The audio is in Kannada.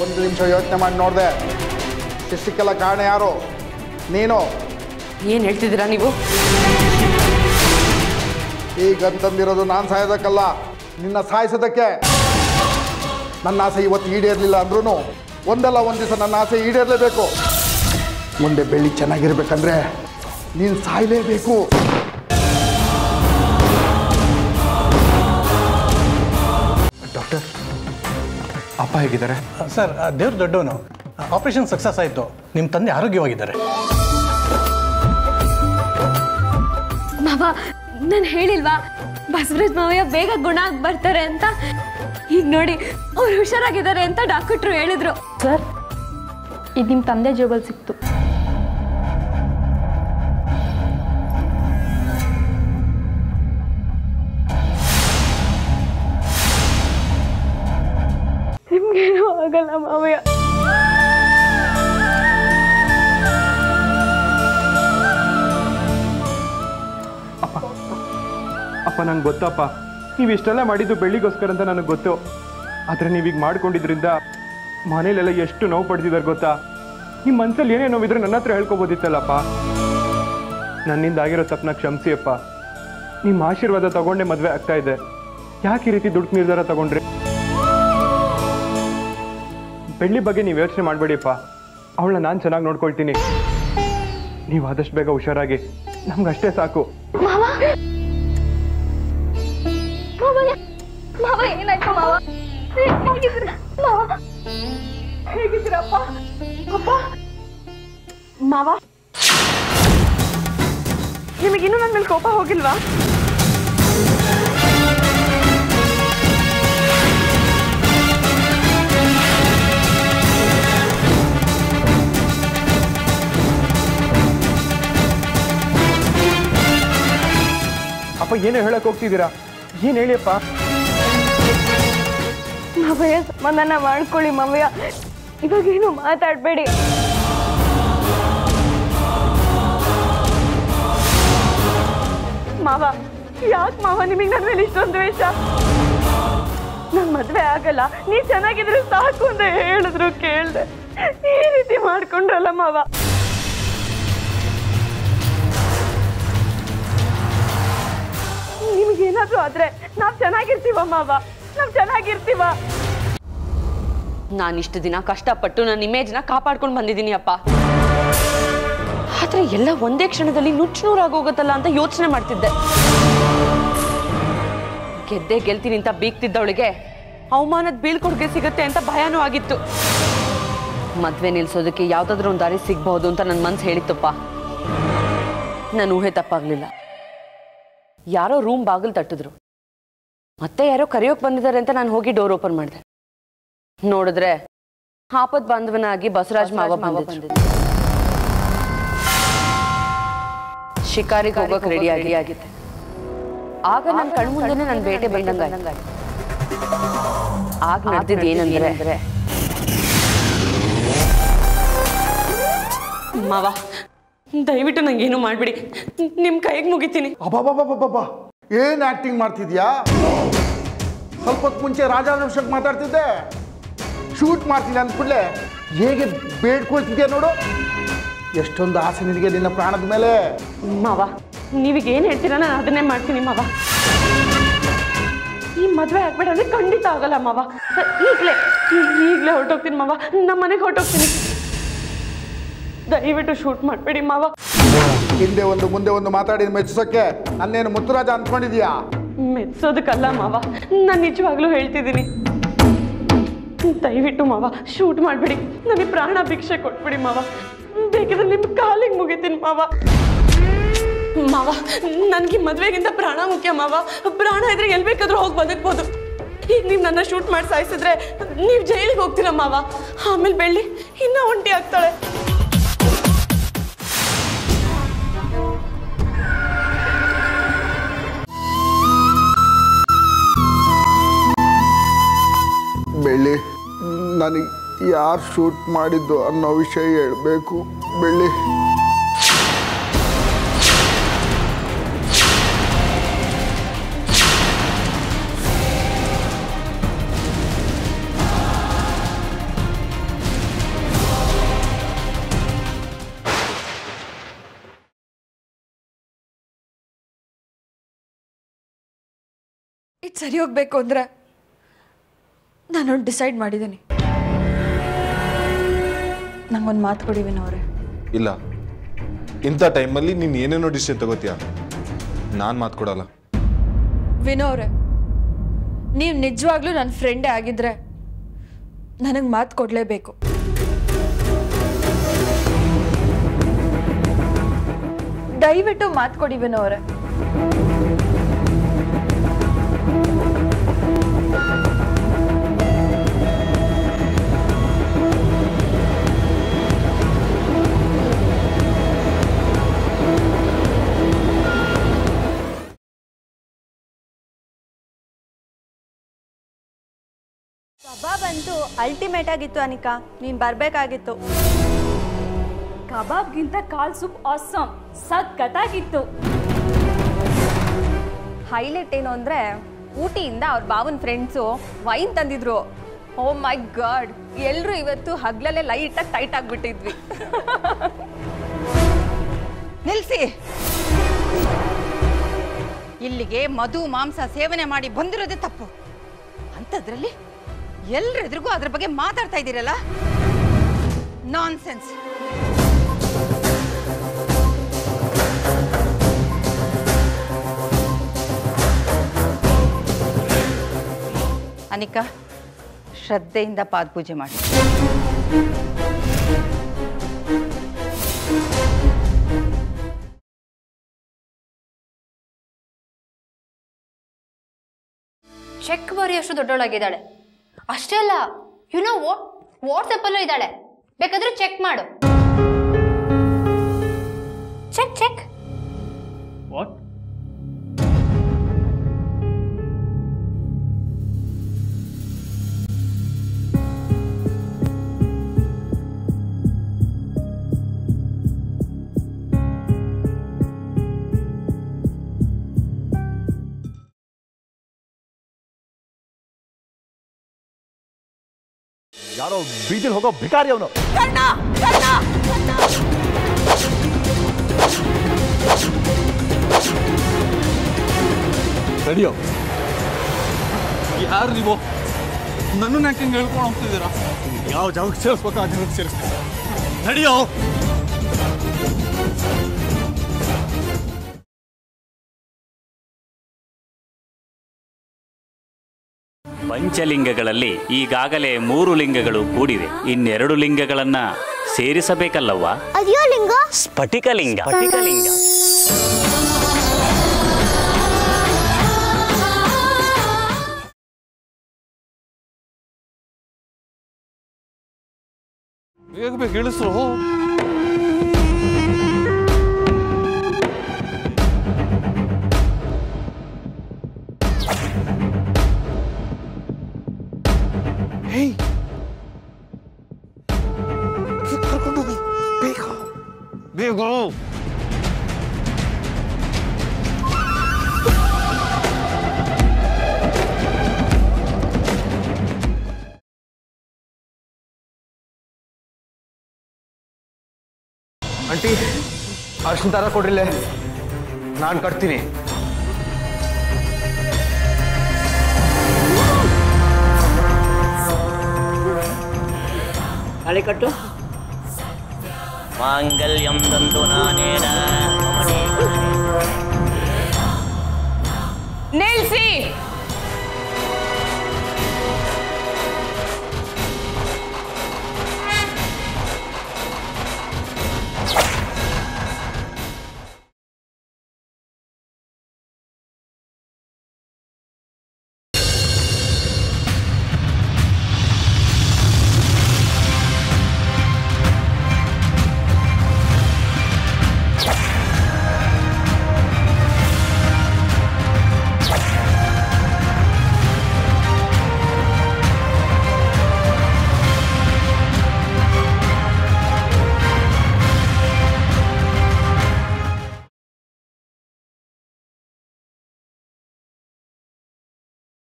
ಒಂದು ನಿಮಿಷ ಯೋಚನೆ ಮಾಡಿ ನೋಡಿದೆ. ಶಿಷ್ಟಕ್ಕೆಲ್ಲ ಕಾರಣ ಯಾರು? ನೀನು. ಏನು ಹೇಳ್ತಿದ್ದೀರಾ ನೀವು? ಈಗಂತಂದಿರೋದು ನಾನು ಸಾಯೋದಕ್ಕಲ್ಲ, ನಿನ್ನ ಸಾಯಿಸೋದಕ್ಕೆ. ನನ್ನ ಆಸೆ ಇವತ್ತು ಈಡೇರಲಿಲ್ಲ ಅಂದ್ರೂ ಒಂದಲ್ಲ ಒಂದು ದಿವಸ ನನ್ನ ಆಸೆ ಈಡೇರಲೇಬೇಕು. ಮುಂದೆ ಬೆಳ್ಳಿ ಚೆನ್ನಾಗಿರ್ಬೇಕಂದ್ರೆ ನೀನು ಸಾಯಲೇಬೇಕು. ಡಾಕ್ಟರ್, ಅಪ್ಪ ಹೇಗಿದ್ದಾರೆ? ಸರ್, ದೇವ್ರ ದೊಡ್ಡವನು. ಆಪರೇಷನ್ ಸಕ್ಸಸ್ ಆಯಿತು. ನಿಮ್ಮ ತಂದೆ ಆರೋಗ್ಯವಾಗಿದ್ದಾರೆ. ಮಾವ, ನಾನು ಹೇಳಿಲ್ವಾ ಬಸವರಾಜ್ ಮಾವಯ್ಯ ಬೇಗ ಗುಣ ಆಗಿ ಬರ್ತಾರೆ ಅಂತ? ಈಗ ನೋಡಿ ಅವ್ರು ಹುಷಾರಾಗಿದ್ದಾರೆ ಅಂತ ಡಾಕ್ಟ್ರು ಹೇಳಿದ್ರು. ಸರ್, ಇದು ನಿಮ್ಮ ತಂದೆ ಜೇಬಲ್ ಸಿಕ್ತು. ನಿಮ್ಗೇನು ಆಗಲ್ಲ ಮಾವಯ್ಯ. ಅಪ್ಪ, ನಂಗೆ ಗೊತ್ತಪ್ಪ, ನೀವು ಇಷ್ಟೆಲ್ಲ ಮಾಡಿದ್ದು ಬೆಳ್ಳಿಗೋಸ್ಕರ ಅಂತ ನನಗೆ ಗೊತ್ತು. ಆದರೆ ನೀವೀಗ ಮಾಡ್ಕೊಂಡಿದ್ರಿಂದ ಮನೇಲೆಲ್ಲ ಎಷ್ಟು ನೋವು ಪಡ್ತಿದ್ದಾರೆ ಗೊತ್ತಾ? ನಿಮ್ಮ ಮನಸ್ಸಲ್ಲಿ ಏನೇ ನೋವಿದ್ರೆ ನನ್ನ ಹತ್ರ ಹೇಳ್ಕೊಬೋದಿತ್ತಲ್ಲಪ್ಪ. ನನ್ನಿಂದ ಆಗಿರೋ ತಪ್ಪನ್ನ ಕ್ಷಮಿಸಿ ಅಪ್ಪ. ನಿಮ್ಮ ಆಶೀರ್ವಾದ ತಗೊಂಡೇ ಮದುವೆ ಆಗ್ತಾ ಇದೆ. ಯಾಕೆ ಈ ರೀತಿ ದುಡ್ಡು ನಿರ್ಧಾರ ತಗೊಂಡ್ರಿ? ಬೆಳ್ಳಿ ಬಗ್ಗೆ ನೀವು ಯೋಚನೆ ಮಾಡಬೇಡಿಪ್ಪ. ಅವಳನ್ನ ನಾನು ಚೆನ್ನಾಗಿ ನೋಡ್ಕೊಳ್ತೀನಿ. ನೀವು ಆದಷ್ಟು ಬೇಗ ಹುಷಾರಾಗಿ. ನಮ್ಗಷ್ಟೇ ಸಾಕು. ಏನಾಯ್ತು ಮಾವ? ಹೇಗಿದ್ದೀರಪ್ಪ? ಅಪ್ಪ ಮಾವ, ನಿಮಗಿನ್ನೂ ನನ್ನ ಮೇಲೆ ಕೋಪ ಹೋಗಿಲ್ವಾ? ಅಪ್ಪ, ಏನೇ ಹೇಳಕ್ ಹೋಗ್ತಿದ್ದೀರಾ? ಏನು ಹೇಳಿಯಪ್ಪ? ಮಾವಯ್ಯ, ಸಮಾಧಾನ ಮಾಡ್ಕೊಳ್ಳಿ ಮಾವಯ್ಯ. ಇವಾಗೇನು ಮಾತಾಡಬೇಡಿ. ಮಾವ, ಯಾಕೆ ಮಾವ ನಿಮಗೆ ನನ್ನ ಮೇಲೆ ಇಷ್ಟೊಂದು ದ್ವೇಷ? ನನ್ನ ಮದುವೆ ಆಗಲ್ಲ, ನೀವು ಚೆನ್ನಾಗಿದ್ರೆ ಸಾಕು ಅಂತ ಹೇಳಿದ್ರು ಕೇಳ್ದೆ. ಈ ರೀತಿ ಮಾಡ್ಕೊಂಡ್ರಲ್ಲ ಮಾವ. ನಿಮಗೇನಾದ್ರೂ ಆದ್ರೆ ನಾವ್ ಚೆನ್ನಾಗಿರ್ತೀವ ಮಾವ, ನಾವ್ ಚೆನ್ನಾಗಿರ್ತೀವ. ನಾನಿಷ್ಟು ದಿನ ಕಷ್ಟಪಟ್ಟು ನನ್ನ ಇಮೇಜ್ನ ಕಾಪಾಡ್ಕೊಂಡು ಬಂದಿದ್ದೀನಿ ಅಪ್ಪ. ಆದ್ರೆ ಎಲ್ಲ ಒಂದೇ ಕ್ಷಣದಲ್ಲಿ ನುಚ್ಚುನೂರಾಗೋಗುತ್ತಲ್ಲ ಅಂತ ಯೋಚನೆ ಮಾಡ್ತಿದ್ದೆ. ಗೆದ್ದೆ ಗೆಲ್ತೀನಿ ಅಂತ ಬೀಗ್ತಿದ್ದವಳಿಗೆ ಅವಮಾನದ ಬೀಳ್ಕೊಡುಗೆ ಸಿಗುತ್ತೆ ಅಂತ ಭಯನೂ ಆಗಿತ್ತು. ಮದ್ವೆ ನಿಲ್ಸೋದಕ್ಕೆ ಯಾವ್ದಾದ್ರೂ ಒಂದು ದಾರಿ ಸಿಗ್ಬಹುದು ಅಂತ ನನ್ನ ಮನ್ಸು ಹೇಳಿತ್ತಪ್ಪ. ನನ್ನ ಊಹೆ ತಪ್ಪಾಗ್ಲಿಲ್ಲ. ಯಾರೋ ರೂಮ್ ಬಾಗಿಲು ತಟ್ಟಿದ್ರು. ಮತ್ತೆ ಯಾರೋ ಕರೆಯೋಕ್ ಬಂದಿದ್ದಾರೆ ಅಂತ ನಾನು ಹೋಗಿ ಡೋರ್ ಓಪನ್ ಮಾಡಿದೆ. ನೋಡಿದ್ರೆ ಆಪತ್ ಬಾಂಧವನಾಗಿ ಬಸವರಾಜ್ ಮಾವ ಬಂದಿದ್ರು. ಶಿಕಾರಿಗೆ ಹೋಗೋಕೆ ರೆಡಿ ಆಗಿದ್ದೆ. ಆಗ ನನ್ನ ಕಣ್ಮುಂದೆನೆ ನನ್ನ ಬೇಟೆ ಬಂದಂಗ. ಆಗ ನಡೆದಿದ್ದು ಏನಂದ್ರೆ, ಮಾವ ದಯವಿಟ್ಟು ನಂಗೇನು ಮಾಡ್ಬಿಡಿ, ನಿಮ್ ಕೈಗೆ ಮುಗಿತೀನಿ. ಅಬ್ಬಾ, ಏನ್ ಆಕ್ಟಿಂಗ್ ಮಾಡ್ತಿದ್ಯಾ? ಸ್ವಲ್ಪ ಹೊತ್ತು ಮುಂಚೆ ರಾಜಾಭಿಷೇಕ್ ಮಾತಾಡ್ತಿದ್ದೆ. ಶೂಟ್ ಮಾಡ್ತೀನಿ ಅಂದ್ಕೂಡ್ಲೆ ಹೇಗೆ ಬೇಡ್ಕೊಳ್ತಿದ್ಯಾ ನೋಡು. ಎಷ್ಟೊಂದು ಆಸೆ ನಿನಗೆ ನಿನ್ನ ಪ್ರಾಣದ ಮೇಲೆ. ಮಾವ, ನೀವೀಗ ಏನ್ ಹೇಳ್ತೀರಾ ನಾನು ಅದನ್ನೇ ಮಾಡ್ತೀನಿ ಮಾವ. ಈ ಮದ್ವೆ ಆಗ್ಬೇಡ ಅಂದ್ರೆ ಖಂಡಿತ ಆಗಲ್ಲ ಮಾವ. ಈಗ್ಲೇ ಹೊರಟೋಗ್ತೀನಿ ಮಾವ, ನಮ್ಮ ಮನೆಗೆ ಹೊರಟೋಗ್ತೀನಿ. ದಯವಿಟ್ಟು ಶೂಟ್ ಮಾಡಬೇಡಿ ಮಾವ. ಹಿಂದೆ ಒಂದು ಮುಂದೆ ಒಂದು ಮಾತಾಡಿ ಮೆಚ್ಚಿಸೋಕೆ ನನ್ನೇನು ಮುತ್ತುರಾಜ ಅಂದ್ಕೊಂಡಿದ್ಯಾ? ಮೆಚ್ಚೋದಕ್ಕಲ್ಲ ಮಾವ, ನಾನು ನಿಜವಾಗ್ಲೂ ಹೇಳ್ತಿದ್ದೀನಿ. ದಯವಿಟ್ಟು ಮಾವ ಶೂಟ್ ಮಾಡಬೇಡಿ. ನನಗೆ ಪ್ರಾಣ ಭಿಕ್ಷೆ ಕೊಟ್ಬಿಡಿ ಮಾವ. ಬೇಕಿದ್ರೆ ನಿಮ್ಮ ಕಾಲಿಗೆ ಮುಗಿತೀನಿ ಮಾವ. ಮಾವ, ನನಗೆ ಮದುವೆಗಿಂತ ಪ್ರಾಣ ಮುಖ್ಯ ಮಾವ. ಪ್ರಾಣ ಇದ್ರೆ ಎಲ್ಲಿ ಬೇಕಾದ್ರೂ ಹೋಗಿ ಬದುಕ್ಬೋದು. ಈಗ ನೀವು ನನ್ನ ಶೂಟ್ ಮಾಡಿ ಸಾಯಿಸಿದ್ರೆ ನೀವು ಜೈಲಿಗೆ ಹೋಗ್ತೀರಾ ಮಾವ. ಆಮೇಲೆ ಬೆಳ್ಳಿ ಇನ್ನೂ ಒಂಟಿ ಆಗ್ತಾಳೆ. ಬೆಳ್ಳಿ, ನನಗೆ ಯಾರು ಶೂಟ್ ಮಾಡಿದ್ದು ಅನ್ನೋ ವಿಷಯ ಹೇಳಬೇಕು ಬೆಳ್ಳಿ. ಇದು ಸರಿ ಹೋಗ್ಬೇಕು ಅಂದರೆ ನಾನು ಡಿಸೈಡ್ ಮಾಡಿದ್ದೀನಿ. ನಂಗೊಂದು ಮಾತು ಕೊಡಿ ವಿನೋ ಅವರೇ. ಇಲ್ಲ, ಇಂಥ ಟೈಮಲ್ಲಿ ನೀನು ಏನೇನೋ ಡಿಸಿಷನ್ ತಗೋತೀಯ, ನಾನು ಮಾತು ಕೊಡಲ್ಲ. ವಿನೋ ಅವರೇ, ನೀವು ನಿಜವಾಗ್ಲೂ ನನ್ನ ಫ್ರೆಂಡೇ ಆಗಿದ್ರೆ ನನಗೆ ಮಾತು ಕೊಡಲೇಬೇಕು. ದಯವಿಟ್ಟು ಮಾತು ಕೊಡಿ ವಿನೋ ಅವರೇ. ಕಬಾಬ್ ಅಂತೂ ಅಲ್ಟಿಮೇಟ್ ಆಗಿತ್ತು ಅನಿಕಾ, ನೀನು ಬರಬೇಕಾಗಿತ್ತು. ಕಬಾಬ್ಗಿಂತ ಕಾಲ್ ಸೂಪ್ ಆಸಮ್, ಸಖತ್ತಾಗಿತ್ತು. ಹೈಲೈಟ್ ಏನು ಅಂದರೆ ಊಟಿಯಿಂದ ಅವ್ರ ಬಾವನ ಫ್ರೆಂಡ್ಸು ವೈನ್ ತಂದಿದ್ರು. ಓ ಮೈ ಗಾಡ್, ಎಲ್ಲರೂ ಇವತ್ತು ಹಗ್ಲಲ್ಲೇ ಲೈಟಾಗಿ ಟೈಟ್ ಆಗಿಬಿಟ್ಟಿದ್ವಿ. ನಿಲ್ಲಿಸಿ. ಇಲ್ಲಿಗೆ ಮಧು ಮಾಂಸ ಸೇವನೆ ಮಾಡಿ ಬಂದಿರೋದೇ ತಪ್ಪು. ಅಂಥದ್ರಲ್ಲಿ ಎಲ್ರೆದ್ರಿಗೂ ಅದ್ರ ಬಗ್ಗೆ ಮಾತಾಡ್ತಾ ಇದ್ದೀರಲ್ಲ, ನಾನ್ಸೆನ್ಸ್. ಅನಿಕಾ, ಶ್ರದ್ಧೆಯಿಂದ ಪಾದಪೂಜೆ ಮಾಡಿ. ಚೆಕ್ ಬರೆಯೋಷ್ಟು ದೊಡ್ಡೊಳಗಿದ್ದಾಳೆ. ಅಷ್ಟೇ ಅಲ್ಲ, ಯುನೋ ವಾಟ್ಸಪ್ಪಲ್ಲೂ ಇದ್ದಾಳೆ. ಬೇಕಾದ್ರೆ ಚೆಕ್ ಮಾಡು. Check check. ವಾಟ್? ಯಾರೋ ಬೀದಿಲ್ ಹೋಗೋ ಭಿಕಾರಿ ಅವನು. ರೆಡಿಯೋ? ಯಾರು ನೀವು? ನನ್ನನ್ನು ಯಾಕೆ ಹೇಳ್ಕೊಂಡು ಹೋಗ್ತಿದ್ದೀರಾ? ಯಾವ ಜಾಗಕ್ಕೆ ಸೇರಿಸ್ಬೇಕು ಆ ಜಾಗಕ್ಕೆ ಸೇರಿಸ್ಬೇಕು. ರೆಡಿಯೋ? ಪಂಚಲಿಂಗಗಳಲ್ಲಿ ಈಗಾಗಲೇ 3 ಲಿಂಗಗಳು ಕೂಡಿವೆ. ಇನ್ನೆರಡು ಲಿಂಗಗಳನ್ನ ಸೇರಿಸಬೇಕಲ್ಲವ್ವ? ಅದ್ಯೋ ಲಿಂಗ? ಸ್ಫಟಿಕಲಿಂಗ. ಸ್ಫಟಿಕಲಿಂಗ. ಬೇಗ ಬೇಗ ಇಳಿಸು. ಕರ್ಕೊಂಡೋಗಿ ಬೇಗ ಬೇಗ. ಆಂಟಿ, ಅರ್ಶಿನ ದಾರ ಕೊಡ್ರಿಲೆ, ನಾನು ಕಟ್ತೀನಿ. ತಾಳಿ ಕಟ್ಟು. ಮಾಂಗಲ್ಯಂ ತಂತು ನಾನೇನ. ನಿಲ್ಸಿ.